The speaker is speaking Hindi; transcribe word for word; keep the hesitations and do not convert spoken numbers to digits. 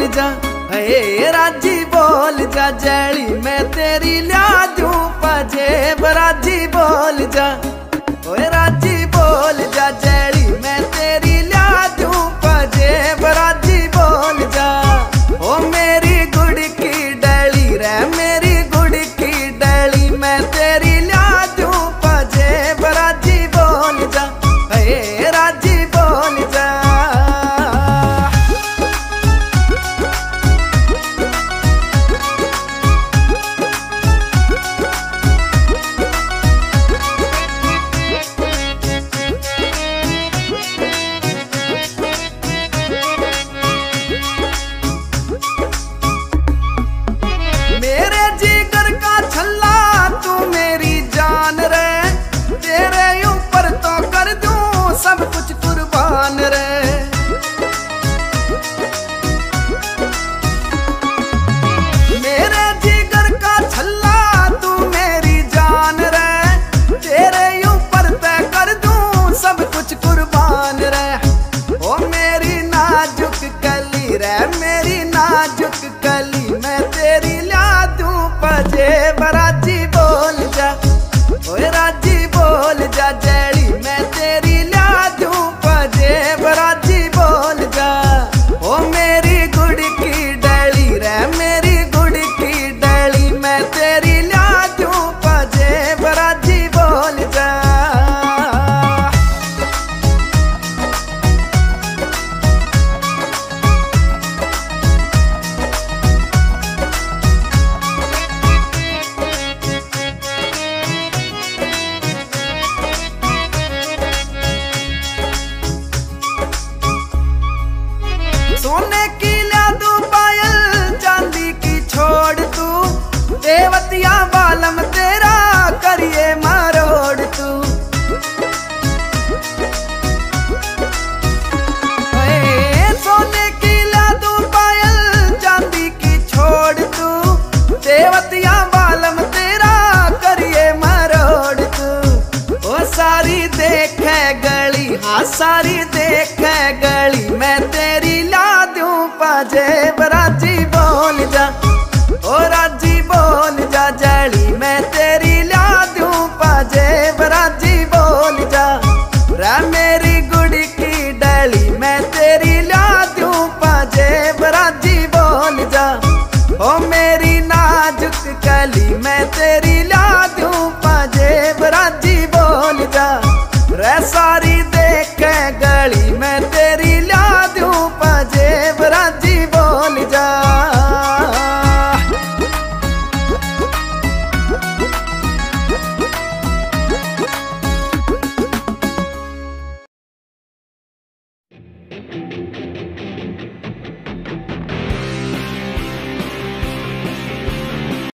जा, ए राजी बोल जा, जैली मैं तेरी ल्या दूं पजेब। राजी बोल जा, ओए राजी बोल जा, जैली मैं तेरी ल्या दूं पजेब। राजी बोल जा, ओ मेरी गुड़ की डली रे, मेरी गुड़ की डली मैं तेरी ल्या दूं पजेब। राजी बोल जा, ए राजी बोल जा। मेरे जिगर का छल्ला तू मेरी जान रे, तेरे ऊपर तो कर दूं सब कुछ कुर्बान रे। मेरे जिगर का छल्ला तू मेरी जान रे, तेरे ऊपर तो कर दूं सब कुछ कुर्बान रे। ओ मेरी नाजुक कली रे, मेरी नाजुक कली मैं तेरी ल्या दूं पजेब। राजी बोल जा, ओए राजी बोल जा, जैली मैं तेरी ल्या दूं पजेब। राजी बोल जा, ओ मेरी गुड़ की डली रे, मेरी गुड़ की डली मैं तेरी ल्या दूं पजेब। राजी बोल जा। सोने की ल्या दूं पायल, चांदी की छोड़ तू, देवतिया बालम तेरा करिए मारोड़ तू। ए, सोने की ल्या दूं पायल, चांदी की छोड़ तू, देवतिया बालम तेरा करिए मारोड़ तू। ओ सारी देखे गली, हाँ सारी देखे गली मैं तेरी ल्या दूं पजेब। राजी बोल जा, ओ राजी बोल जा, जैली मैं तेरी ल्या दूं पजेब। राजी बोल जा, रे मेरी गुड़ की डली मैं तेरी ल्या दूं पजेब। राजी बोल जा, ओ मेरी नाजुक कली मैं तेरी